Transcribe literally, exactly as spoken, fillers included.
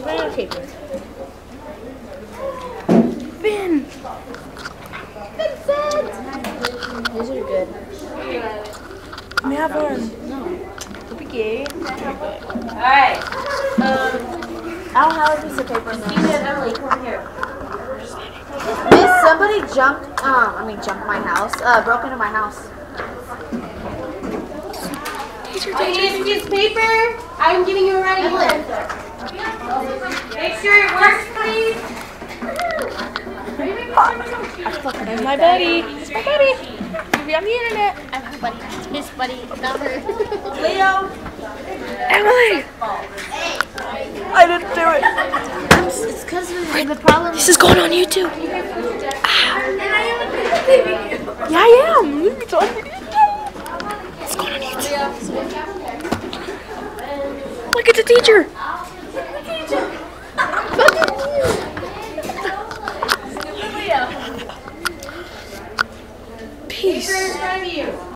banana paper. Ben! Vincent! These are good. Let me have one. No. Don't be gay. Alright. Um, I don't have a piece of paper. Justina and Emily, come here. Miss, somebody jumped, um, I mean jumped my house, uh, broke into my house. Oh, you need a piece of paper? I'm giving you a writing answer. Make sure it works, please. That's my buddy. That's my buddy. He'll be on the internet. I'm her buddy. It's his buddy, not her. Leo. Emily! I didn't do it. It's because the problem This is going on YouTube. Ah. Yeah, I am. It's on video. It's going on YouTube. Look at the teacher. Peace. Paper in front of you.